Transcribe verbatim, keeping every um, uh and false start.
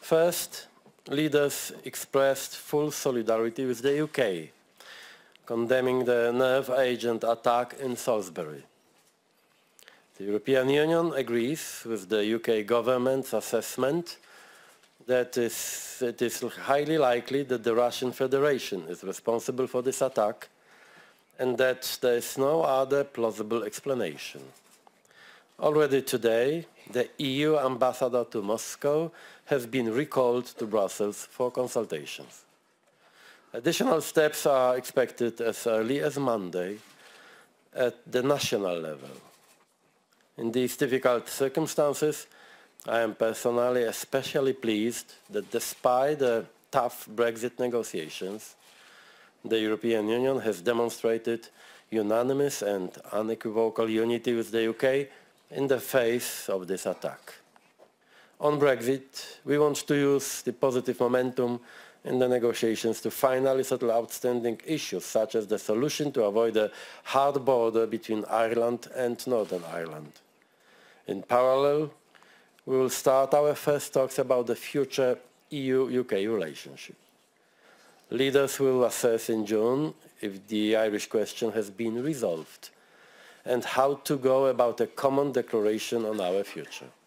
First, leaders expressed full solidarity with the U K, condemning the nerve agent attack in Salisbury. The European Union agrees with the U K government's assessment that is, it is highly likely that the Russian Federation is responsible for this attack and that there is no other plausible explanation. Already today, the E U ambassador to Moscow has been recalled to Brussels for consultations. Additional steps are expected as early as Monday at the national level. In these difficult circumstances, I am personally especially pleased that despite the tough Brexit negotiations, the European Union has demonstrated unanimous and unequivocal unity with the U K in the face of this attack. On Brexit, we want to use the positive momentum in the negotiations to finally settle outstanding issues, such as the solution to avoid a hard border between Ireland and Northern Ireland. In parallel, we will start our first talks about the future E U U K relationship. Leaders will assess in June if the Irish question has been resolved and how to go about a common declaration on our future.